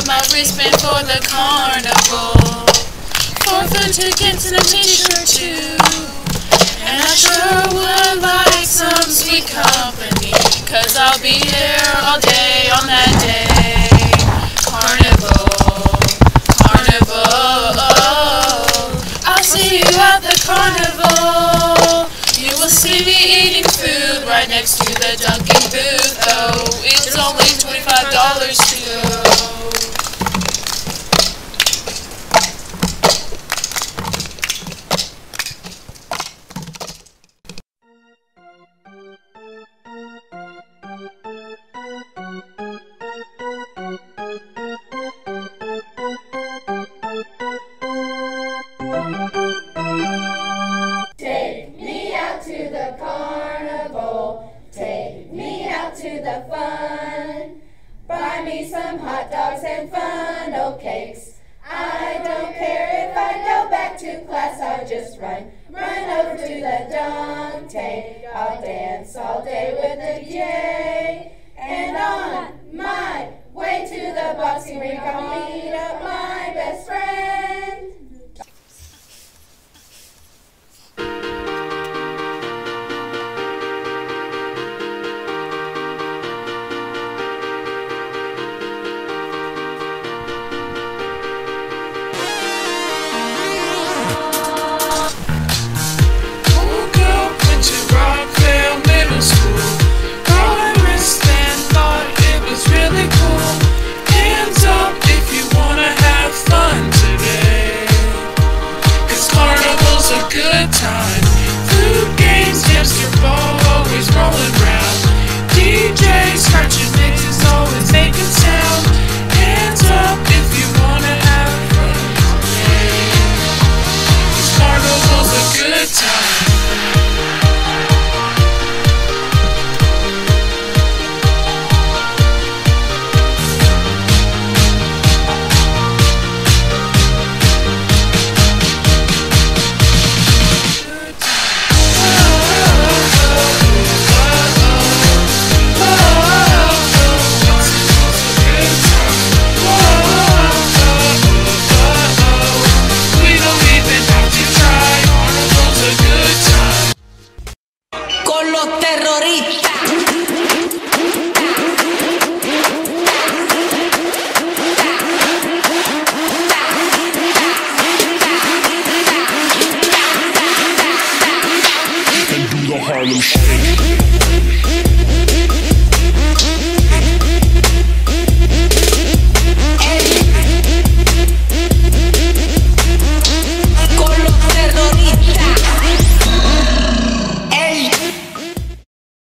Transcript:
got my wristband for the carnival. 4 foot tickets and a t-shirt too. And I sure would like some sweet company, 'cause I'll be there all day on that day. Carnival, carnival, I'll see you at the carnival. You will see me eating food right next to the Dunkin' booth. Oh, it's only $25 to go. Take me out to the carnival, take me out to the fun. Buy me some hot dogs and funnel cakes. I don't care if I go back to class, I'll just run over to the dunk tank. I'll dance all day with the J. And on my way to the boxing rink, I'll meet up my best friend. Rockvale Middle School. Got my wristband, thought it was really cool. Hands up if you wanna have fun today, 'cause carnival's a good time. Food, games, hamster ball, always rolling round. DJs scratching mixes, always making sound. Hands up if you wanna have fun today, 'cause carnival's a good time. Harlem Shake.